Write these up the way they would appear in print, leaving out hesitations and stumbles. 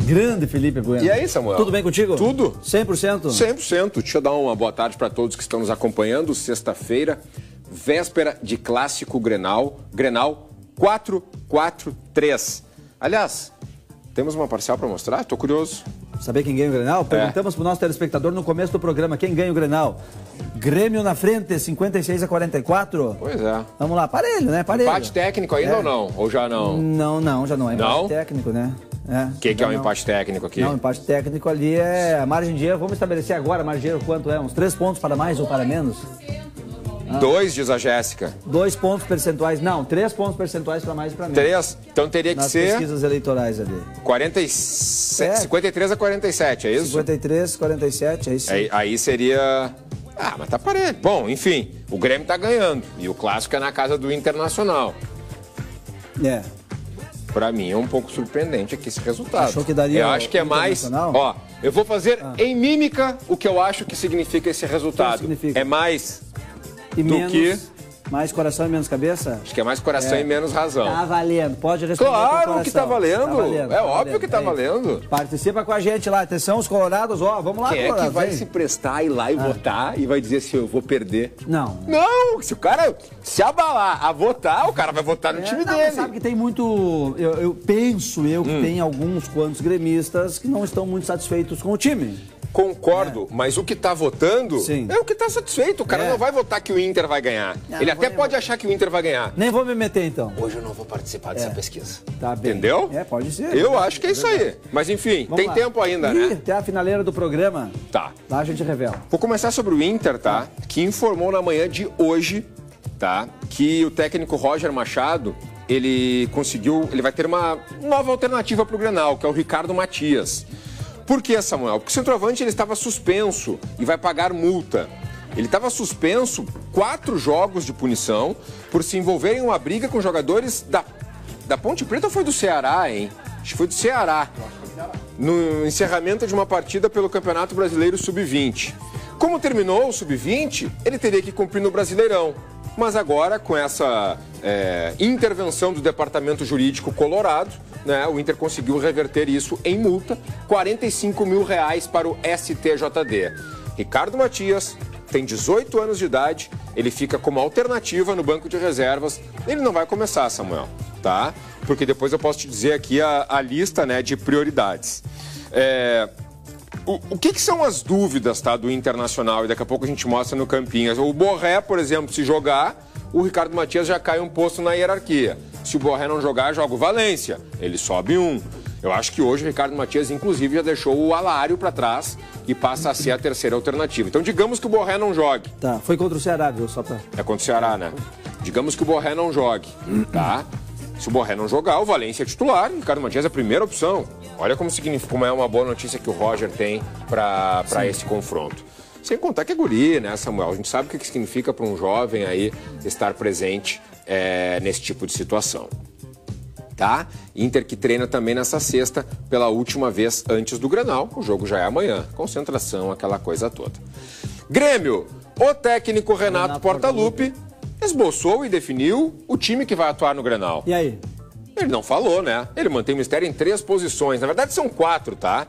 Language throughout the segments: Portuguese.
Grande Felipe Bueno. E aí, Samuel? Tudo bem contigo? Tudo. 100%? 100%. Deixa eu dar uma boa tarde para todos que estão nos acompanhando. Sexta-feira, véspera de Clássico Grenal. Grenal 4-4-3. Aliás, temos uma parcial para mostrar? Estou curioso. Saber quem ganha o Grenal? Perguntamos para o nosso telespectador no começo do programa quem ganha o Grenal. Grêmio na frente, 56-44. Pois é. Vamos lá, parelho, né? Parelho. Empate técnico ainda ou não? Ou já não? Não, já não é empate Não? técnico, né? O que é um empate técnico aqui? Não, empate técnico ali é a margem de erro. Vamos estabelecer agora a margem de erro quanto é? Uns 3 pontos para mais ou para menos? 2, diz a Jéssica. 2 pontos percentuais. Não, 3 pontos percentuais para mais e para menos. 3? Então teria que nas ser... pesquisas eleitorais ali. 53-47, é isso? 53-47, é isso. Aí seria... Ah, mas tá parelho. Bom, enfim, o Grêmio tá ganhando. E o Clássico é na casa do Internacional. É. Pra mim é um pouco surpreendente aqui esse resultado. Achou que daria eu acho que é mais... Ó, eu vou fazer em mímica o que eu acho que significa esse resultado. Significa? É mais e do menos, que... Mais coração e menos cabeça? Acho que é mais coração e menos razão. Tá valendo, pode responder. Claro que tá valendo. Tá valendo, é óbvio que tá valendo. Participa com a gente lá. Atenção, os colorados, ó, vamos lá, Quem é que vai se prestar a ir lá e votar e vai dizer se eu vou perder? Não. Não, se o cara se abalar a votar, o cara vai votar no time dele. Sabe que tem muito... Eu penso que tem alguns quantos gremistas que não estão muito satisfeitos com o time. Concordo, mas o que tá votando é o que tá satisfeito. O cara não vai votar que o Inter vai ganhar. Ele até pode achar que o Inter vai ganhar. Nem vou me meter, então. Hoje eu não vou participar dessa pesquisa. Tá bem. Entendeu? Pode ser. Eu acho que é isso aí. Mas enfim, tem tempo ainda, né? Até a finaleira do programa. Tá. Lá a gente revela. Vou começar sobre o Inter, tá? Que informou na manhã de hoje, tá? Que o técnico Roger Machado, ele vai ter uma nova alternativa pro Grenal, que é o Ricardo Matias. Por que, Samuel? Porque o centroavante ele estava suspenso e vai pagar multa. Ele estava suspenso 4 jogos de punição por se envolver em uma briga com jogadores da Ponte Preta ou foi do Ceará, hein? Acho que foi do Ceará. No encerramento de uma partida pelo Campeonato Brasileiro Sub-20. Como terminou o Sub-20, ele teria que cumprir no Brasileirão. Mas agora, com essa intervenção do Departamento Jurídico Colorado, né, o Inter conseguiu reverter isso em multa, R$45 mil para o STJD. Ricardo Matias tem 18 anos de idade, ele fica como alternativa no banco de reservas. Ele não vai começar, Samuel, tá? Porque depois eu posso te dizer aqui a lista, né, de prioridades. O que são as dúvidas, tá, do Internacional? E daqui a pouco a gente mostra no Campinhas. O Borré, por exemplo, se jogar, o Ricardo Matias já cai um posto na hierarquia. Se o Borré não jogar, joga o Valência. Ele sobe um. Eu acho que hoje o Ricardo Matias, inclusive, já deixou o Alário para trás e passa a ser a terceira alternativa. Então, digamos que o Borré não jogue. Tá, foi contra o Ceará, viu? Só pra... É contra o Ceará, né? Digamos que o Borré não jogue, tá? Se o Borré não jogar, o Valência é titular, o Ricardo Matias é a primeira opção. Olha como é uma boa notícia que o Roger tem para esse confronto. Sem contar que é guri, né, Samuel? A gente sabe o que significa para um jovem aí estar presente nesse tipo de situação. Tá? Inter que treina também nessa sexta pela última vez antes do Grenal. O jogo já é amanhã. Concentração, aquela coisa toda. Grêmio, o técnico Renato Portaluppi esboçou e definiu o time que vai atuar no Grenal. E aí? Ele não falou, né? Ele mantém o mistério em 3 posições. Na verdade, são 4, tá?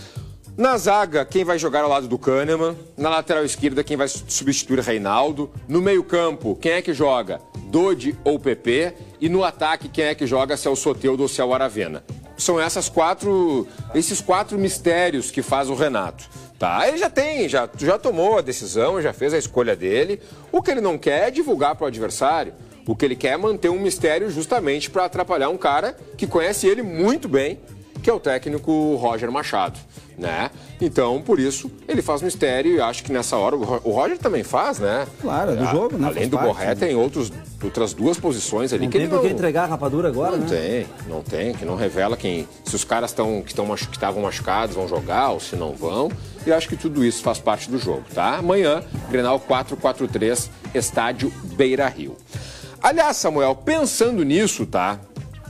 Na zaga, quem vai jogar ao lado do Kahneman. Na lateral esquerda, quem vai substituir Reinaldo. No meio-campo, quem é que joga? Dodi ou PP. E no ataque, quem é que joga? Se é o Soteldo ou se é o Aravena. São esses 4 mistérios que faz o Renato. Tá, ele já tomou a decisão, já fez a escolha dele. O que ele não quer é divulgar para o adversário. O que ele quer é manter um mistério justamente para atrapalhar um cara que conhece ele muito bem, que é o técnico Roger Machado, né? Então, por isso, ele faz mistério e acho que nessa hora o Roger também faz, né? Claro, é do jogo, né? Além do Borré, tem outras 2 posições ali não que ele não... Não tem por que entregar a rapadura agora, né? Não tem, que não revela se os caras que estavam machucados vão jogar ou se não vão. E acho que tudo isso faz parte do jogo, tá? Amanhã, Grenal 4-4-3, estádio Beira-Rio. Aliás, Samuel, pensando nisso, tá?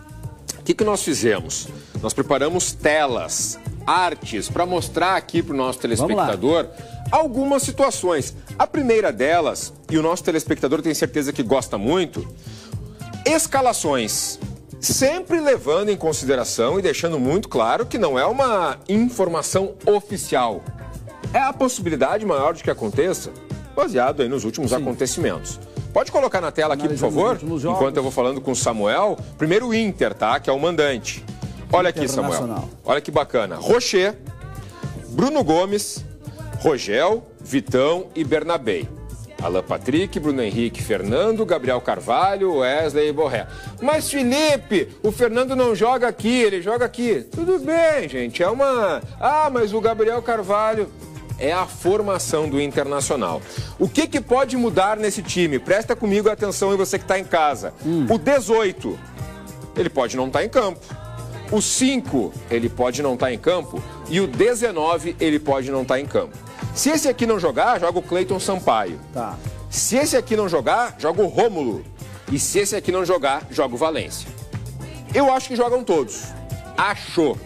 O que nós fizemos? Nós preparamos telas, artes, para mostrar aqui para o nosso telespectador algumas situações. A primeira delas, e o nosso telespectador tem certeza que gosta muito, escalações sempre levando em consideração e deixando muito claro que não é uma informação oficial. É a possibilidade maior de que aconteça, baseado aí nos últimos acontecimentos. Pode colocar na tela aqui, por favor, enquanto eu vou falando com o Samuel. Primeiro o Inter, tá? Que é o mandante. Olha aqui, Samuel. Olha que bacana. Rocher, Bruno Gomes, Rogel, Vitão e Bernabé. Alan Patrick, Bruno Henrique, Fernando, Gabriel Carvalho, Wesley e Borré. Mas, Felipe, o Fernando não joga aqui, ele joga aqui. Tudo bem, gente, é uma... Ah, mas o Gabriel Carvalho... É a formação do Internacional. O que pode mudar nesse time? Presta comigo atenção, e você que está em casa. O 18, ele pode não estar em campo. O 5, ele pode não estar em campo. E o 19, ele pode não estar em campo. Se esse aqui não jogar, joga o Cleiton Sampaio. Tá. Se esse aqui não jogar, joga o Rômulo. E se esse aqui não jogar, joga o Valência. Eu acho que jogam todos. Achou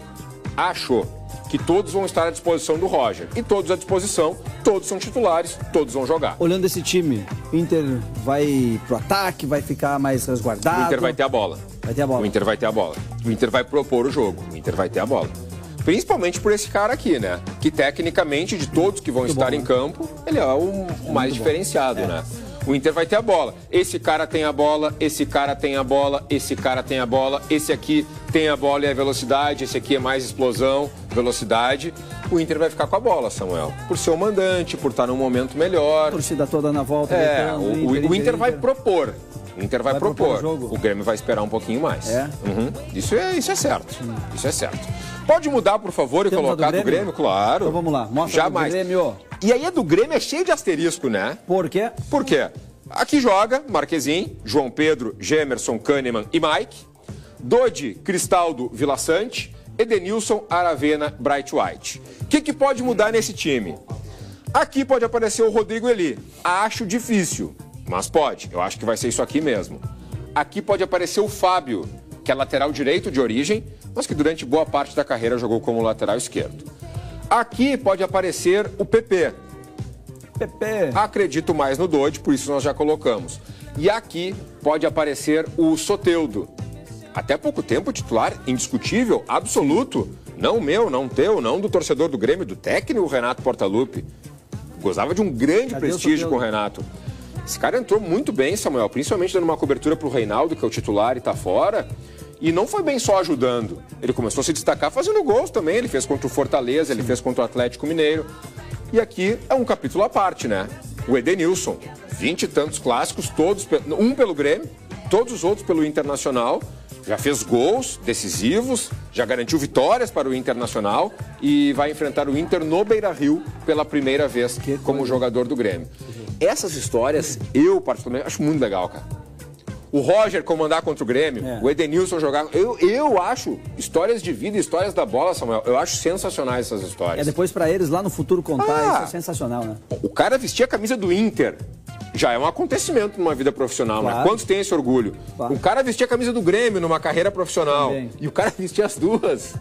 que todos vão estar à disposição do Roger. E todos à disposição, todos são titulares, todos vão jogar. Olhando esse time, o Inter vai pro ataque, vai ficar mais resguardado? O Inter vai ter a bola. Vai ter a bola. O Inter vai ter a bola. O Inter vai propor o jogo. O Inter vai ter a bola. Principalmente por esse cara aqui, né? Que tecnicamente, de todos que vão estar em campo, ele é o mais diferenciado, né? O Inter vai ter a bola. Esse cara tem a bola, esse cara tem a bola, esse cara tem a bola, esse aqui tem a bola e a velocidade, esse aqui é mais explosão, velocidade. O Inter vai ficar com a bola, Samuel. Por ser o mandante, por estar num momento melhor. A torcida toda na volta. O Inter vai propor. O Inter vai propor. O Grêmio vai esperar um pouquinho mais. Isso é certo. Isso é certo. Pode mudar, por favor, e colocar do Grêmio? Claro. Então vamos lá. Mostra do Grêmio. E aí a do Grêmio é cheio de asterisco, né? Por quê? Por quê? Aqui joga Marquezin, João Pedro, Gemerson, Kahneman e Mike. Dodi, Cristaldo, Vila Sante. Edenilson, Aravena, Bright White. O que pode mudar nesse time? Aqui pode aparecer o Rodrigo Eli. Acho difícil, mas pode. Eu acho que vai ser isso aqui mesmo. Aqui pode aparecer o Fábio, que é lateral direito de origem, mas que durante boa parte da carreira jogou como lateral esquerdo. Aqui pode aparecer o PP. Acredito mais no Dodi, por isso nós já colocamos. E aqui pode aparecer o Soteldo. Até pouco tempo, titular indiscutível, absoluto. Não meu, não teu, não do torcedor do Grêmio, do técnico Renato Portaluppi. Gozava de um grande prestígio com o Renato. Esse cara entrou muito bem, Samuel, principalmente dando uma cobertura para o Reinaldo, que é o titular e está fora. E não foi bem só ajudando. Ele começou a se destacar fazendo gols também. Ele fez contra o Fortaleza, ele fez contra o Atlético Mineiro. E aqui é um capítulo à parte, né? O Edenilson, 20 e tantos clássicos, todos, um pelo Grêmio, todos os outros pelo Internacional. Já fez gols decisivos, já garantiu vitórias para o Internacional e vai enfrentar o Inter no Beira-Rio pela primeira vez como jogador do Grêmio. Essas histórias, eu particularmente acho muito legal, cara. O Roger comandar contra o Grêmio, o Edenilson jogar... Eu acho histórias de vida, histórias da bola, Samuel. Eu acho sensacionais essas histórias. Depois para eles lá no futuro contar, isso é sensacional, né? O cara vestir a camisa do Inter já é um acontecimento numa vida profissional, né? Quantos têm esse orgulho? O cara vestir a camisa do Grêmio numa carreira profissional e o cara vestir as duas...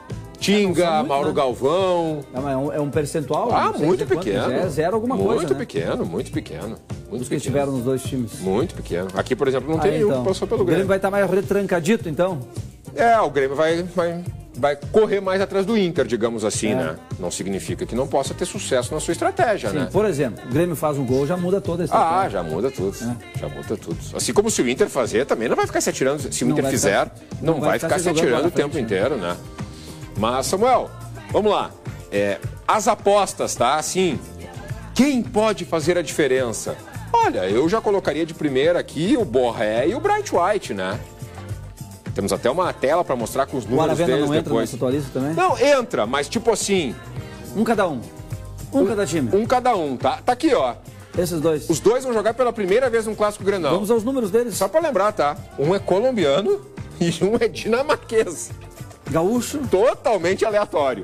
Tinga, Mauro Galvão... É um percentual? Muito pequeno. É zero alguma coisa, Muito pequeno, muito pequeno. Os que estiveram nos dois times. Muito pequeno. Aqui, por exemplo, não tem nenhum que passou pelo Grêmio. O Grêmio vai estar mais retrancadito, então? O Grêmio vai correr mais atrás do Inter, digamos assim, né? Não significa que não possa ter sucesso na sua estratégia, né? Por exemplo, o Grêmio faz um gol, já muda toda a estratégia. Já muda tudo. Já muda tudo. Assim como se o Inter fazer, também não vai ficar se atirando. Se o Inter fizer, não vai ficar se atirando o tempo inteiro, né? Mas, Samuel, vamos lá. As apostas, tá? Assim, quem pode fazer a diferença? Olha, eu já colocaria de primeira aqui o Borré e o Bright White, né? Temos até uma tela para mostrar com os números deles depois. O Aravena não entra nessa tua lista também? Não, entra, mas tipo assim... Um cada um. Cada time. Um cada um, tá? Tá aqui, ó. Esses dois. Os dois vão jogar pela primeira vez no Clássico Grenal. Vamos aos números deles. Só para lembrar, tá? Um é colombiano e um é dinamarquês. Gaúcho. Totalmente aleatório.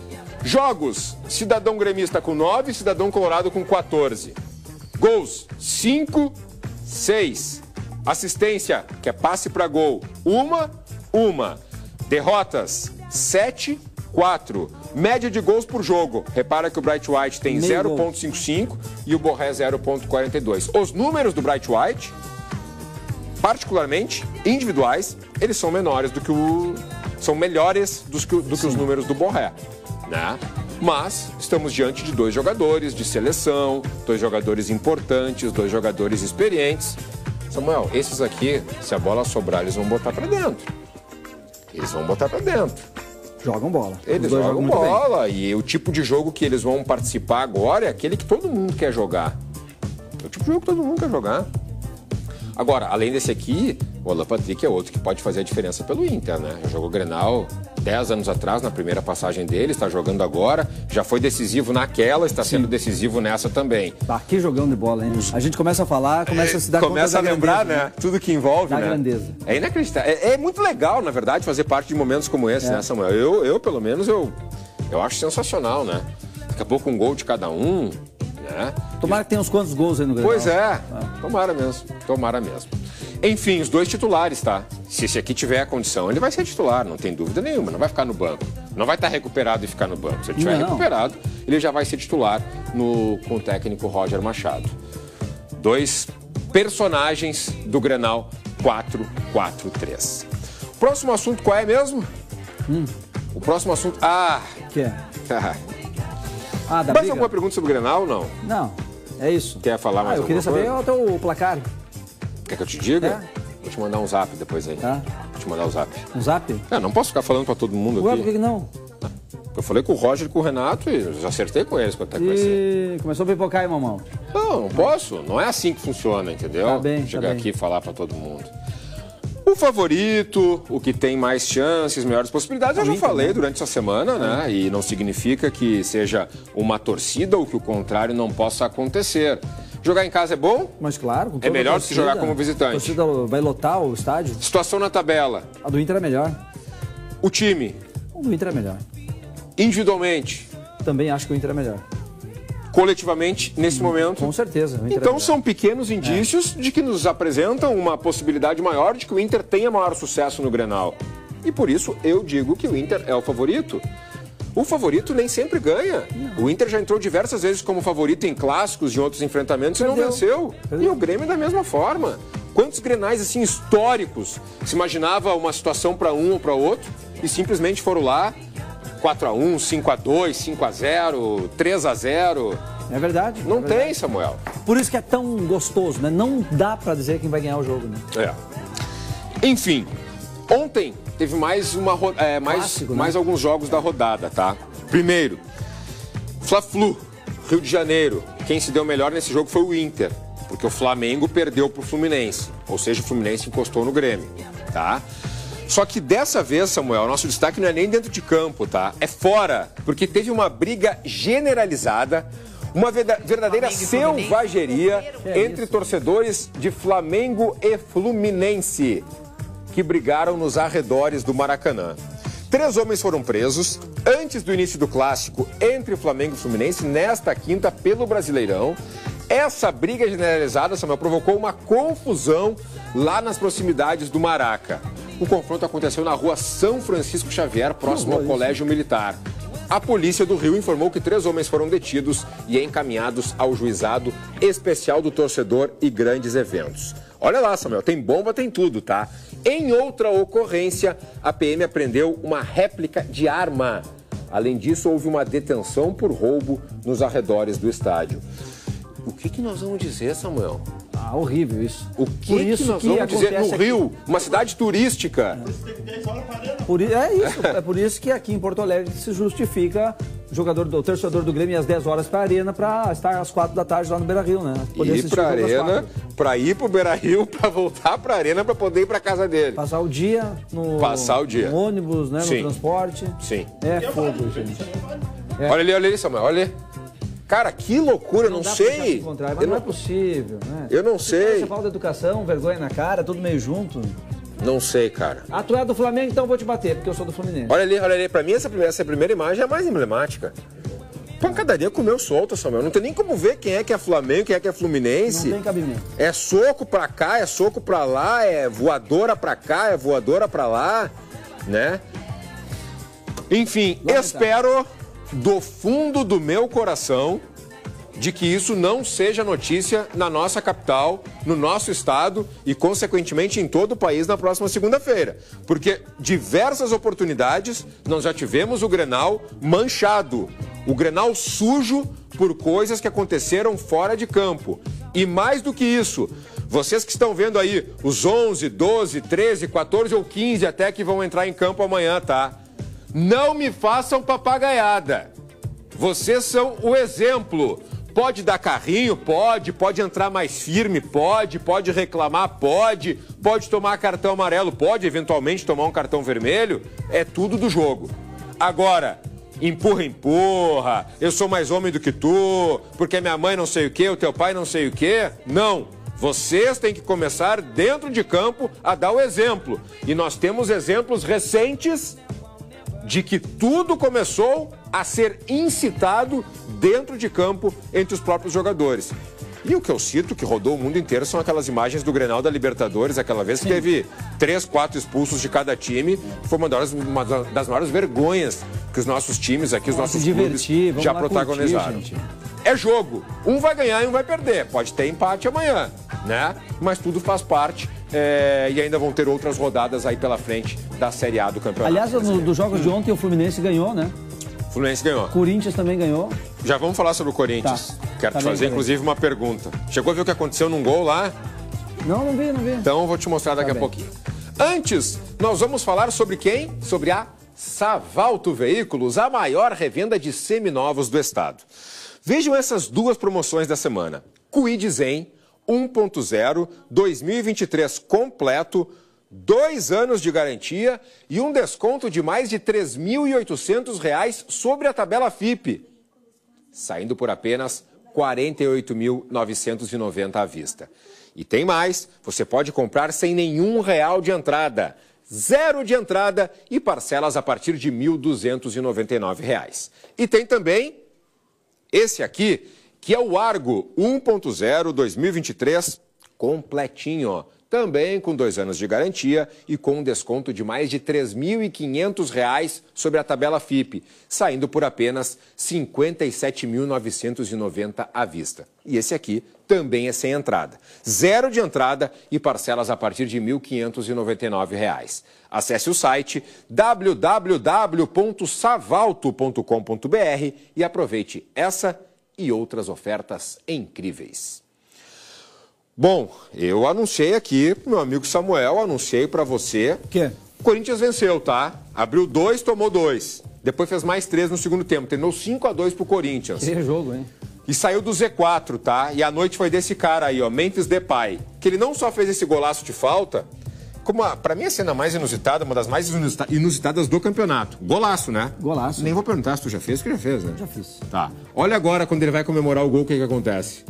Jogos, cidadão gremista com 9, cidadão colorado com 14. Gols, 5, 6. Assistência, que é passe para gol, 1. Derrotas, 7, 4. Média de gols por jogo. Repara que o Bright White tem 0,55 e o Borré 0,42. Os números do Bright White... particularmente, individuais, eles são menores do que são melhores do que os números do Borré, né? Mas estamos diante de 2 jogadores de seleção, 2 jogadores importantes, 2 jogadores experientes. Samuel, esses aqui, se a bola sobrar, eles vão botar pra dentro. Eles vão botar pra dentro. Jogam bola. Eles jogam bola. E o tipo de jogo que eles vão participar agora é aquele que todo mundo quer jogar. É o tipo de jogo que todo mundo quer jogar. Agora, além desse aqui, o Alan Patrick é outro que pode fazer a diferença pelo Inter, né? Jogou Grenal 10 anos atrás, na primeira passagem dele, está jogando agora, já foi decisivo naquela, está sendo decisivo nessa também. Tá aqui jogando de bola, hein? A gente começa a falar, começa a se dar conta começa a lembrar, grandeza, né? Tudo que envolve, da né? grandeza. É inacreditável. É muito legal, na verdade, fazer parte de momentos como esse, né, Samuel? Eu pelo menos, eu acho sensacional, né? Daqui a pouco um gol de cada um, né? Tomara que tenha uns quantos gols aí no Grenal. Pois é, tomara mesmo. Enfim, os 2 titulares, tá? Se esse aqui tiver a condição, ele vai ser titular, não tem dúvida nenhuma, não vai ficar no banco. Não vai estar recuperado e ficar no banco. Se ele estiver recuperado, ele já vai ser titular com o técnico Roger Machado. 2 personagens do Grenal 4-4-3. Próximo assunto qual é mesmo? O próximo assunto... Que é? Da Mais briga? alguma pergunta sobre o Grenal ou não? Não, é isso. Quer falar mais eu queria alguma saber coisa? o placar. Quer que eu te diga? Vou te mandar um zap depois aí. Tá. Vou te mandar um zap. Um zap? Não posso ficar falando pra todo mundo Ué, aqui. por que não? Eu falei com o Roger e com o Renato e já acertei com eles quanto é que vai ser. Começou a pipocar aí, mamão. Não posso. Não é assim que funciona, entendeu? Tá bem, Chegar aqui e falar pra todo mundo. O favorito, o que tem mais chances, melhores possibilidades, eu já falei durante essa semana, né? E não significa que seja uma torcida ou que o contrário não possa acontecer. Jogar em casa é bom? Mas claro, com toda É melhor a do que jogar como visitante. A torcida vai lotar o estádio. Situação na tabela. A do Inter é melhor. O time. O do Inter é melhor. Individualmente. Também acho que o Inter é melhor. Coletivamente, nesse momento. Com certeza. Então são pequenos indícios de que nos apresentam uma possibilidade maior de que o Inter tenha maior sucesso no Grenal. E por isso eu digo que o Inter é o favorito. O favorito nem sempre ganha. Não. O Inter já entrou diversas vezes como favorito em clássicos e outros enfrentamentos e não venceu. E o Grêmio da mesma forma. Quantos Grenais assim históricos se imaginava uma situação para um ou para outro e simplesmente foram lá 4-1, 5-2, 5-0, 3-0. É verdade. Não tem, Samuel. Por isso que é tão gostoso, né? Não dá para dizer quem vai ganhar o jogo, né? Enfim, ontem teve mais mais alguns jogos da rodada, tá? Primeiro, Fla-Flu, Rio de Janeiro. Quem se deu melhor nesse jogo foi o Inter, porque o Flamengo perdeu pro Fluminense. Ou seja, o Fluminense encostou no Grêmio, tá? Só que dessa vez, Samuel, nosso destaque não é nem dentro de campo, tá? É fora, porque teve uma briga generalizada, uma verdadeira selvageria entre torcedores de Flamengo e Fluminense, que brigaram nos arredores do Maracanã. 3 homens foram presos antes do início do clássico entre Flamengo e Fluminense, nesta quinta, pelo Brasileirão. Essa briga generalizada, Samuel, provocou uma confusão lá nas proximidades do Maraca. O confronto aconteceu na rua São Francisco Xavier, próximo ao Colégio Militar. A polícia do Rio informou que 3 homens foram detidos e encaminhados ao juizado especial do torcedor e grandes eventos. Olha lá, Samuel, tem bomba, tem tudo, tá? Em outra ocorrência, a PM apreendeu uma réplica de arma. Além disso, houve uma detenção por roubo nos arredores do estádio. O que nós vamos dizer, Samuel? Horrível isso. O que nós vamos dizer no Rio? Uma cidade turística. É por isso que aqui em Porto Alegre se justifica o torcedor do Grêmio às 10 horas para a Arena para estar às 4 da tarde lá no Beira-Rio, né? Ir para a Arena, para ir para o Beira-Rio, para voltar para a Arena, para poder ir para casa dele. Passar o dia no ônibus, né? No transporte. Sim. É fogo, gente. Olha ali, Samuel, olha ali. Cara, que loucura, não sei. Mas não é possível, né? Eu não sei. Essa falta de educação, vergonha na cara, tudo meio junto. Não sei, cara. Tu é do Flamengo, então eu vou te bater, porque eu sou do Fluminense. Olha ali. Pra mim, essa primeira imagem é a mais emblemática. Pancadaria comeu solta, Samuel. Não tem nem como ver quem é que é Flamengo, quem é que é Fluminense. Não tem cabimento. É soco pra cá, é soco pra lá, é voadora pra cá, é voadora pra lá, né? Enfim, espero do fundo do meu coração de que isso não seja notícia na nossa capital, no nosso estado e, consequentemente, em todo o país na próxima segunda-feira. Porque diversas oportunidades nós já tivemos o Grenal manchado, o Grenal sujo por coisas que aconteceram fora de campo. E mais do que isso, vocês que estão vendo aí os 11, 12, 13, 14 ou 15 até que vão entrar em campo amanhã, tá? Não me façam papagaiada. Vocês são o exemplo. Pode dar carrinho? Pode entrar mais firme? Pode reclamar? Pode tomar cartão amarelo? Pode eventualmente tomar um cartão vermelho? É tudo do jogo. Agora, empurra, eu sou mais homem do que tu, porque minha mãe não sei o quê, o teu pai não sei o quê. Não, vocês têm que começar dentro de campo a dar o exemplo. E nós temos exemplos recentes de que tudo começou a ser incitado dentro de campo entre os próprios jogadores. E o que eu cito, que rodou o mundo inteiro, são aquelas imagens do Grenal da Libertadores, aquela vez que teve 3, 4 expulsos de cada time. Foi uma das maiores vergonhas que os nossos times aqui, os nossos clubes já protagonizaram. É jogo. Um vai ganhar e um vai perder. Pode ter empate amanhã, né? Mas tudo faz parte. E ainda vão ter outras rodadas aí pela frente da Série A do Campeonato. Aliás, dos jogos de ontem, o Fluminense ganhou, né? O Fluminense ganhou. Corinthians também ganhou. Já vamos falar sobre o Corinthians. Tá. Quero te fazer, inclusive, uma pergunta. Chegou a ver o que aconteceu num gol lá? Não vi. Então, eu vou te mostrar daqui a pouquinho. Antes, nós vamos falar sobre quem? Sobre a Savalto Veículos, a maior revenda de seminovos do estado. Vejam essas duas promoções da semana. Kwid Zen 1.0 2023 completo, 2 anos de garantia e um desconto de mais de R$ 3.800 sobre a tabela FIPE, saindo por apenas R$ 48.990 à vista. E tem mais, você pode comprar sem nenhum real de entrada, 0 de entrada e parcelas a partir de R$ 1.299. E tem também esse aqui, que é o Argo 1.0 2023 completinho, ó. Também com 2 anos de garantia e com um desconto de mais de R$ 3.500 sobre a tabela FIPE, saindo por apenas R$ 57.990 à vista. E esse aqui também é sem entrada. 0 de entrada e parcelas a partir de R$ 1.599. Acesse o site www.savalto.com.br e aproveite essa e outras ofertas incríveis. Bom, eu anunciei aqui pro meu amigo Samuel, anunciei para você. O quê? O Corinthians venceu, tá? Abriu 2, tomou 2. Depois fez mais 3 no segundo tempo. Terminou 5-2 pro Corinthians. Que jogo, hein? E saiu do Z4, tá? E a noite foi desse cara aí, ó, Memphis Depay. Que ele não só fez esse golaço de falta, como pra mim a cena mais inusitada, uma das mais inusitadas do campeonato. Golaço, né? Golaço. Nem vou perguntar se tu já fez, que já fez, né? Já fiz. Tá. Olha agora quando ele vai comemorar o gol, o que acontece.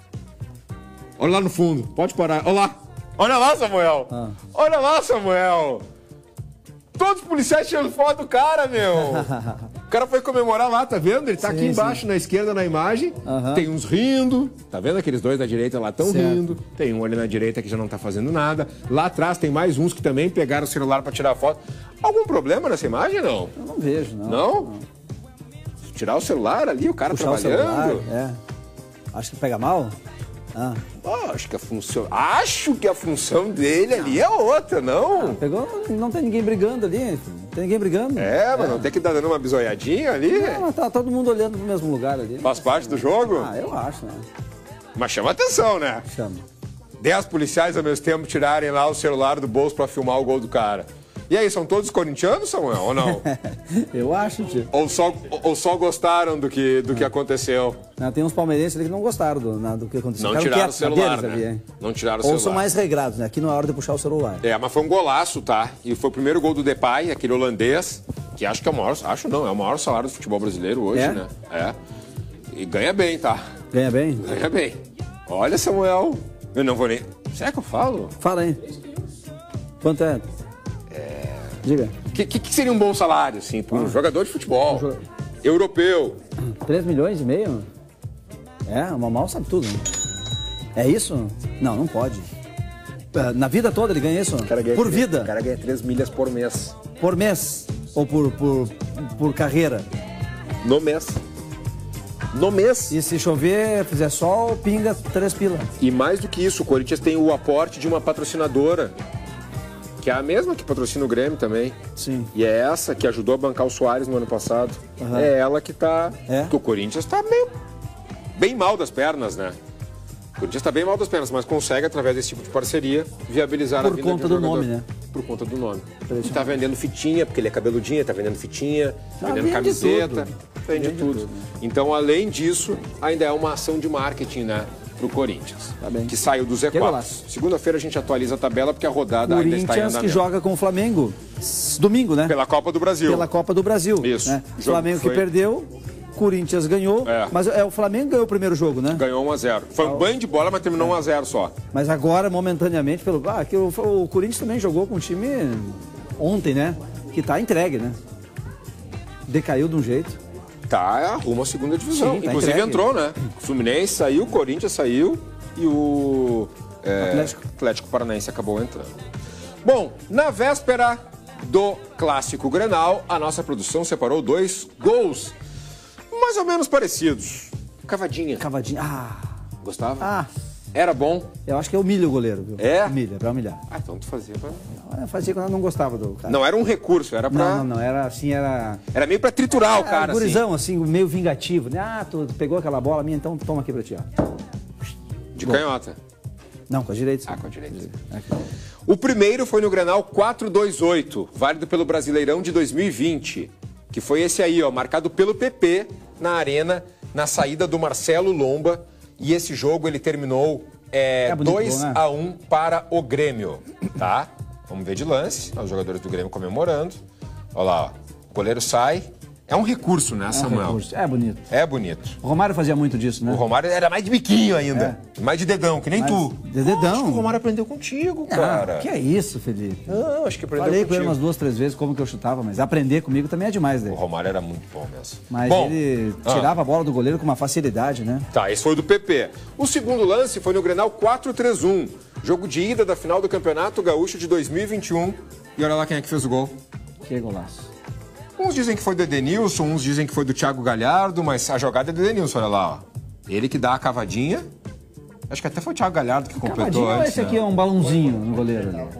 Olha lá no fundo, pode parar. Olha lá. Olha lá, Samuel. Olha lá, Samuel. Todos os policiais tirando foto do cara, meu. O cara foi comemorar lá, tá vendo? Ele tá aqui embaixo, na esquerda, na imagem. Tem uns rindo. Tá vendo aqueles dois da direita lá estão rindo. Tem um ali na direita que já não tá fazendo nada. Lá atrás tem mais uns que também pegaram o celular pra tirar foto. Algum problema nessa imagem, não? Eu não vejo, não. Não? Tirar o celular ali, o cara puxar trabalhando? O celular, Acho que pega mal? Acho que a função dele ali é outra, não? Pegou, não tem ninguém brigando ali, não tem ninguém brigando. Mas não tem que estar dando uma bisoiadinha ali? Não, tá todo mundo olhando pro mesmo lugar ali. Faz parte do jogo? Eu acho, né? Mas chama atenção, né? Chama. 10 policiais ao mesmo tempo tirarem lá o celular do bolso pra filmar o gol do cara. E aí, são todos corintianos, Samuel, ou não? Eu acho, tio. Ou só gostaram do que aconteceu? Tem uns palmeirenses ali que não gostaram do que aconteceu. Não tiraram o celular, né? Não tiraram o celular. Ou são mais regrados, né? Aqui não é hora de puxar o celular. Mas foi um golaço, tá? E foi o primeiro gol do Depay, aquele holandês, que acho que é o maior, é o maior salário do futebol brasileiro hoje, né? E ganha bem, tá? Ganha bem? Ganha bem. Olha, Samuel, eu não vou nem... Será que eu falo? Fala aí. Quanto é? Diga. O que seria um bom salário, assim, para um jogador de futebol? Europeu. 3 milhões e meio? O Mamal sabe tudo, né? É isso? Não pode. Na vida toda ele ganha isso? Por vida? O cara ganha 3 milhas por mês. Por mês? Ou por carreira? No mês. no mês. E se chover, fizer sol, pinga 3 pila. E mais do que isso, o Corinthians tem o aporte de uma patrocinadora, que é a mesma que patrocina o Grêmio também. Sim. E é essa que ajudou a bancar o Soares no ano passado. Uhum. É ela que tá... É? Que o Corinthians tá bem mal das pernas, né? O Corinthians tá bem mal das pernas, mas consegue, através desse tipo de parceria, viabilizar a vida de um jogador. Por conta do nome, né? Por conta do nome. E tá vendendo fitinha, porque ele é cabeludinho, tá vendendo fitinha, tá vendendo camiseta, vende tudo. Então, além disso, ainda é uma ação de marketing, né? Pro Corinthians, Tá bem. que saiu do Z4. Segunda-feira a gente atualiza a tabela, porque a rodada ainda está em andamento. Corinthians que joga com o Flamengo domingo, né? Pela Copa do Brasil. Pela Copa do Brasil. Isso. Né? O Flamengo que perdeu, Corinthians ganhou, mas o Flamengo ganhou o primeiro jogo, né? Ganhou 1-0. Foi um banho de bola, mas terminou 1-0 só. Mas agora, momentaneamente, que o Corinthians também jogou com um time ontem, né? Que tá entregue, né? Decaiu de um jeito. Tá rumo à segunda divisão. Sim, tá inclusive entregue. entrou, né? O Fluminense saiu, o Corinthians saiu e o Atlético Paranaense acabou entrando. Bom, na véspera do Clássico Grenal, a nossa produção separou 2 gols mais ou menos parecidos. Cavadinha. Gostava? Ah, Era bom? eu acho que eu humilho o goleiro, viu? É? Humilha, pra humilhar. Ah, então tu fazia pra... Eu fazia quando eu não gostava do cara. Não era um recurso, era pra... Não, era assim, era... Era meio pra triturar o cara, um gurizão, assim, meio vingativo. Né? Ah, tu pegou aquela bola minha, então toma aqui pra ti, ó. De canhota. Não, com a direita. Sim. Com a direita. Aqui. O primeiro foi no Grenal 428, válido pelo Brasileirão de 2020, que foi esse aí, ó, marcado pelo PP na Arena, na saída do Marcelo Lomba, e esse jogo ele terminou 2-1 para o Grêmio, tá? Vamos ver de lance, os jogadores do Grêmio comemorando. Olha lá, ó, o goleiro sai. É um recurso, né, Samuel? Recurso. É bonito. É bonito. O Romário fazia muito disso, né? O Romário era mais de biquinho ainda. Mais de dedão, que nem tu. De dedão? Acho que o Romário aprendeu contigo, cara. Que é isso, Felipe? Não, acho que aprendeu Falei contigo. com ele umas 2, 3 vezes como que eu chutava, mas aprender comigo também é demais, né? O Romário era muito bom mesmo. Mas ele tirava a bola do goleiro com uma facilidade, né? Tá, esse foi o do PP. O segundo lance foi no Grenal 4-3-1. Jogo de ida da final do Campeonato Gaúcho de 2021. E olha lá quem é que fez o gol. Que golaço. Uns dizem que foi do Edenilson, uns dizem que foi do Thiago Galhardo, mas a jogada é do Edenilson, olha lá, ó. Ele que dá a cavadinha. Acho que até foi o Thiago Galhardo que completou antes. Esse aqui é um balãozinho no goleiro ali.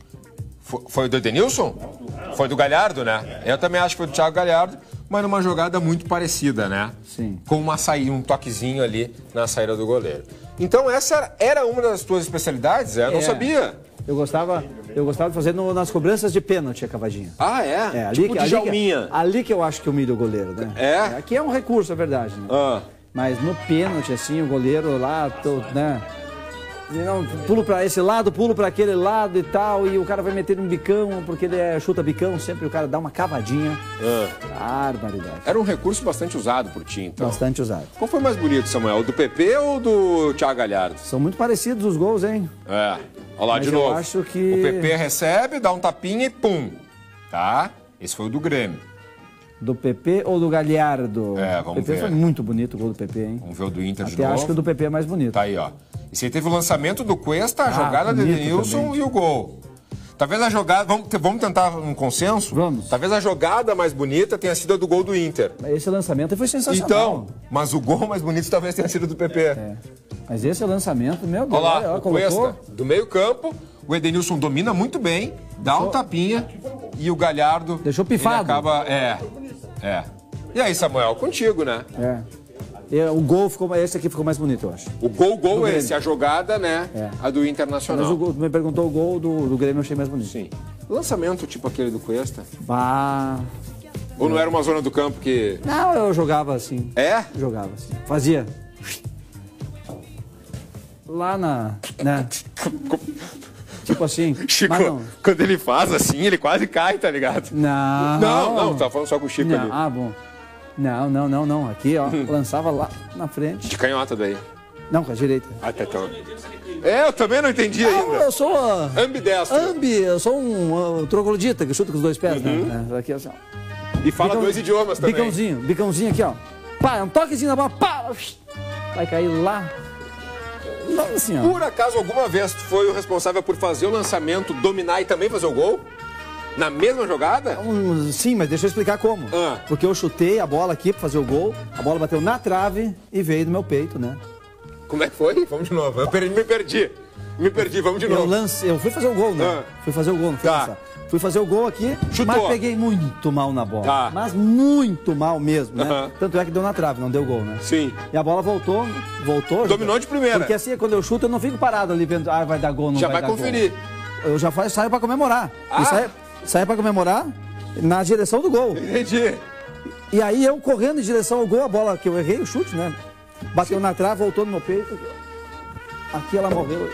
Foi do Edenilson? Foi do Galhardo, né? Eu também acho que foi do Thiago Galhardo, mas numa jogada muito parecida, né? Sim. Com uma saída, um toquezinho ali na saída do goleiro. Então essa era uma das tuas especialidades, eu não sabia. Eu gostava de fazer nas cobranças de pênalti a cavadinha. Ah, é? Ali, tipo de Jalminha. Ali que eu acho que humilha o goleiro, né? É? Aqui é um recurso, é verdade. Né? Mas no pênalti, assim, o goleiro lá, né? Não, pulo pra esse lado, pulo pra aquele lado e tal, e o cara vai meter um bicão, porque ele chuta bicão, sempre o cara dá uma cavadinha. Barbaridade. Era um recurso bastante usado por ti, então. Bastante usado. Qual foi mais bonito, Samuel? O do PP ou do Thiago Galhardo? São muito parecidos os gols, hein? Olha lá, mas de novo. Eu acho que... O PP recebe, dá um tapinha e pum. Tá? Esse foi o do Grêmio. Do PP ou do Galhardo? Vamos ver. O PP foi muito bonito o gol do PP, hein? Vamos ver o do Inter de novo. novo. Acho que o do PP é mais bonito. Tá aí, ó. E você teve o lançamento do Cuesta, a jogada do Edenilson e o gol. Talvez a jogada... Vamos tentar um consenso? Vamos. Talvez a jogada mais bonita tenha sido a do gol do Inter. Esse lançamento foi sensacional. Então, mas o gol mais bonito talvez tenha sido do PP. Mas esse lançamento, meu Deus. Olha lá, o Cuesta, do meio campo, o Edenilson domina muito bem, dá um tapinha e o Galhardo... Deixou pifado. Ele acaba... E aí, Samuel, contigo, né? O gol ficou... Esse aqui ficou mais bonito, eu acho. O gol é esse, a jogada, né? A do Internacional. Mas o gol, me perguntou o gol do Grêmio, eu achei mais bonito. Sim. Lançamento tipo aquele do Cuesta? Ou não era uma zona do campo que... Não, eu jogava assim. Jogava assim. Fazia. Lá né? Tipo assim. Chico, quando ele faz assim, ele quase cai, tá ligado? Não, tá falando só com o Chico ali. Bom. Não. Aqui, ó, lançava lá na frente. De canhota daí? Não, com a direita. Tá. Eu também não entendi ainda. Eu sou... ambidestro. Eu sou um troglodita que chuta com os dois pés, né? Aqui, assim, ó. E fala 2 idiomas também. Bicãozinho aqui, ó. Pá, um toquezinho na bola, pá! Vai cair lá. Assim, ó. Por acaso, alguma vez tu foi o responsável por fazer o lançamento, dominar e também fazer o gol? Na mesma jogada? Sim, mas deixa eu explicar como. Porque eu chutei a bola aqui pra fazer o gol, a bola bateu na trave e veio do meu peito, né? Como é que foi? Vamos de novo. Me perdi, vamos de novo. Eu fui fazer o gol, né? Fui fazer o gol, não fui lançar. Fui fazer o gol aqui, mas peguei muito mal na bola. Mas muito mal mesmo, né? Tanto é que deu na trave, não deu gol, né? Sim. E a bola voltou. Dominou de primeira. Porque assim, quando eu chuto, eu não fico parado ali vendo, vai dar gol, não vai dar gol. Já vai conferir. Eu já saio pra comemorar. Saio pra comemorar na direção do gol. Entendi. E aí eu correndo em direção ao gol, a bola que eu errei, o chute, né? Bateu na trave, voltou no meu peito. Aqui ela morreu.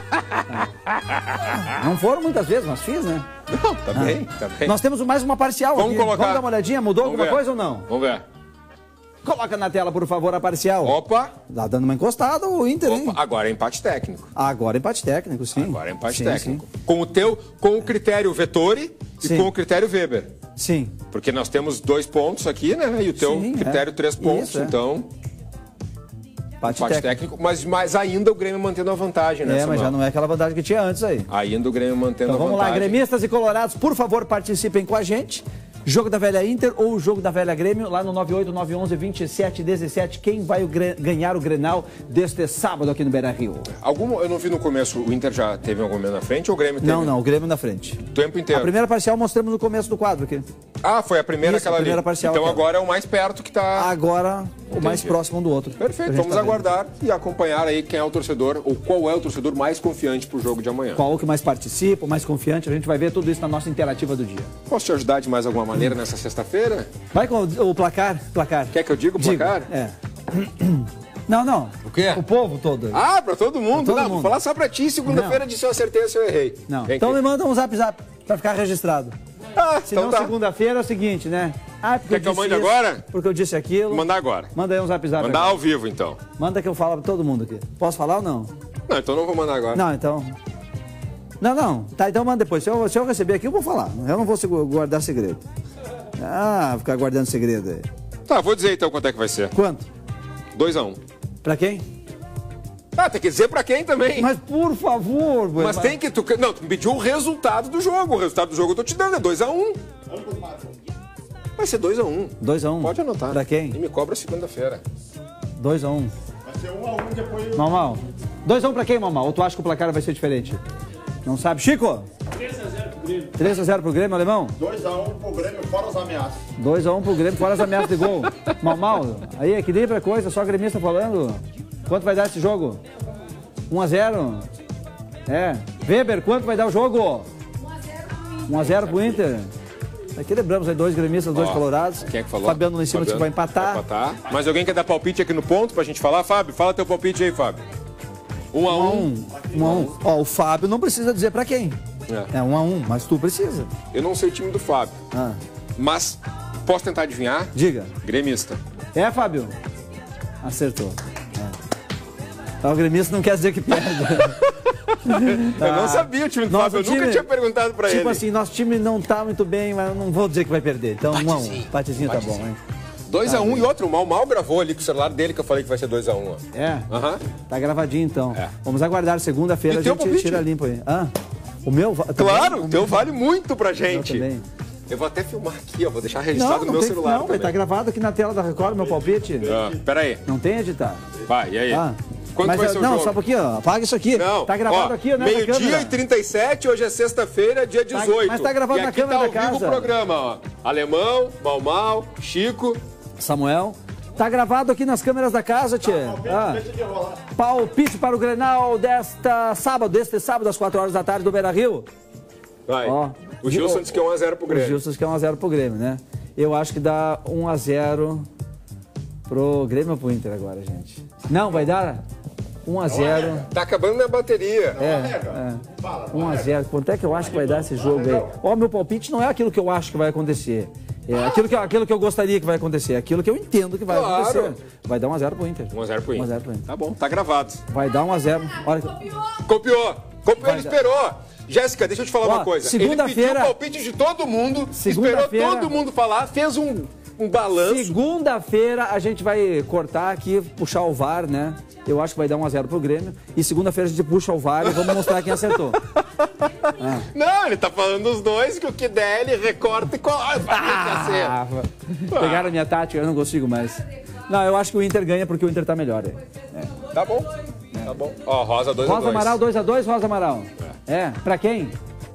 Não foram muitas vezes, mas fiz, né? Não, tá bem. Nós temos mais uma parcial aqui. Colocar. Vamos dar uma olhadinha? Mudou alguma coisa ou não? Vamos ver. Coloca na tela, por favor, a parcial. Opa! Tá dando uma encostada o Inter, hein? Agora é empate técnico. Agora é empate técnico, sim. Agora é empate técnico. Sim. Com o critério Vettori e com o critério Weber. Sim. Porque nós temos 2 pontos aqui, né? E o teu critério 3 pontos, isso, então... Empate técnico, mas ainda o Grêmio mantendo a vantagem, né? Mas já não é aquela vantagem que tinha antes aí. Ainda o Grêmio mantendo a vantagem. Vamos lá, gremistas e colorados, por favor, participem com a gente. Jogo da Velha Inter ou jogo da Velha Grêmio, lá no 98-911-2717. Quem vai ganhar o Grenal deste sábado aqui no Beira-Rio? Eu não vi no começo, o Inter já teve algum momento na frente ou o Grêmio teve? Não, o Grêmio na frente. O tempo inteiro. A primeira parcial mostramos no começo do quadro aqui. Foi a primeira aquela ali. Parcial, então agora é o mais perto que tá... Agora o mais próximo um do outro. Perfeito, vamos aguardar e acompanhar aí quem é o torcedor, ou qual é o torcedor mais confiante pro jogo de amanhã. Qual que mais participa, o mais confiante, a gente vai ver tudo isso na nossa interativa do dia. Posso te ajudar de mais alguma maneira nessa sexta-feira? Vai com o placar. Quer que eu diga o placar? Não. O quê? O povo todo. Pra todo mundo? Vou falar só pra ti, segunda-feira, de se eu acertei ou se eu errei. Não. Então me manda um zap pra ficar registrado. Senão segunda-feira é o seguinte, né? Quer que eu mande agora? Porque eu disse aquilo. Vou mandar agora. Manda aí um zap. Mandar agora. Ao vivo, então. Manda que eu falo pra todo mundo aqui. Posso falar ou não? Não, então não vou mandar agora. Não, então... Não. Tá, então manda depois. Se eu receber aqui, eu vou falar. Eu não vou guardar segredo. Ficar guardando segredo aí. Tá, vou dizer então quanto é que vai ser. Quanto? 2-1. Pra quem? Tem que dizer pra quem também. Mas por favor... Mas tem que... Tu me pediu o resultado do jogo. O resultado do jogo eu tô te dando, é 2-1. Vai ser 2-1. 2-1. Pode anotar. Pra quem? E me cobra segunda-feira. 2-1. Vai ser 1-1 depois... Mal. 2-1 pra quem, Mal? Ou tu acha que o placar vai ser diferente? Não sabe? Chico? 3-0 pro Grêmio. 3-0 pro Grêmio, alemão? 2-1 pro Grêmio, fora as ameaças. 2-1 pro Grêmio, fora as ameaças de gol. Mal. Aí, equilibra a coisa, só gremista falando. Quanto vai dar esse jogo? 1-0? Weber, quanto vai dar o jogo? 1-0 pro Inter. Aqui lembramos aí 2 gremistas, 2 colorados. Quem é que falou? Fabiano lá em cima disse que vai empatar. Mas alguém quer dar palpite aqui no ponto pra gente falar? Fábio, fala teu palpite aí, Fábio. 1-1. 1-1. O Fábio não precisa dizer pra quem. É 1-1, mas tu precisa. Eu não sei o time do Fábio. Mas posso tentar adivinhar? Diga. Gremista. Fábio? Acertou. O gremista não quer dizer que perde. Eu não sabia o time do Fábio, eu nunca tinha perguntado pra ele. Tipo assim, nosso time não tá muito bem, mas eu não vou dizer que vai perder. Então, 1-1. Empatezinho tá bom, hein? 2-1 e outro, o Mal gravou ali com o celular dele que eu falei que vai ser 2-1. Tá gravadinho então. Vamos aguardar, segunda-feira a gente tira limpo aí. O meu? Claro, o teu vale muito pra gente. Também. Eu vou até filmar aqui, vou deixar registrado no meu celular. Não, tá gravado aqui na tela da Record, meu palpite. Pera aí. Não tem editar? Vai, e aí? Quanto vai ser o jogo? Não, só um pouquinho, apaga isso aqui. Não, tá gravado aqui, né? Meio-dia e 37, hoje é sexta-feira, dia 18. Mas tá gravado na câmera da casa. E aqui tá ao vivo o programa, Alemão, Mal, Chico. Samuel. Tá gravado aqui nas câmeras da casa, tchê. Palpite para o Grenal deste sábado, às 4 horas da tarde, do Beira-Rio. Vai. O Gilson disse que é 1-0 pro Grêmio. O Gilson disse que é 1-0 pro Grêmio, né? Eu acho que dá 1-0 pro Grêmio ou pro Inter agora, gente? Não, vai dar 1-0. Tá acabando minha bateria. 1-0. Quanto é que eu acho que vai dar esse jogo aí? Meu palpite não é aquilo que eu acho que vai acontecer. Aquilo que eu gostaria que vai acontecer. Aquilo que eu entendo que vai acontecer. Vai dar 1-0 pro Inter. 1-0 pro Inter. Tá bom, tá gravado. Vai dar 1-0. Copiou, ele esperou. Jéssica, deixa eu te falar uma coisa. Ele pediu o palpite de todo mundo, esperou todo mundo falar, fez um balanço. Segunda-feira a gente vai cortar aqui, puxar o VAR, né? Eu acho que vai dar 1-0 pro Grêmio. E segunda-feira a gente puxa o VAR e vamos mostrar quem acertou. Não, ele tá falando dos dois, que o que der ele recorta e cola. Pegaram a minha tática, eu não consigo mais. Não, eu acho que o Inter ganha porque o Inter tá melhor. Tá bom, tá bom. Ó, Rosa 2-2. Rosa Amaral 2-2, Rosa Amaral. Pra quem?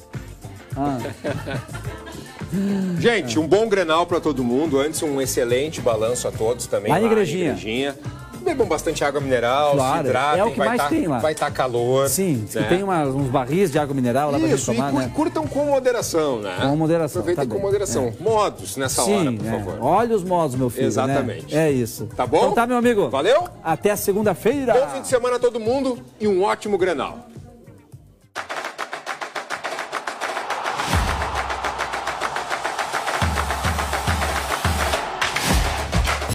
Gente, um bom Grenal pra todo mundo. Antes, um excelente balanço a todos também. Lá em Igrejinha. Bebam bastante água mineral, claro, se hidratem, é o que mais tem lá. Vai estar calor. Sim, né? Tem uns barris de água mineral lá pra gente tomar, né? Curtam com moderação, né? Com moderação. Aproveitem com moderação. Modos nessa hora, por favor. Olha os modos, meu filho. Exatamente. Né? É isso. Tá bom? Então tá, meu amigo. Valeu. Até segunda-feira. Bom fim de semana a todo mundo e um ótimo Grenal.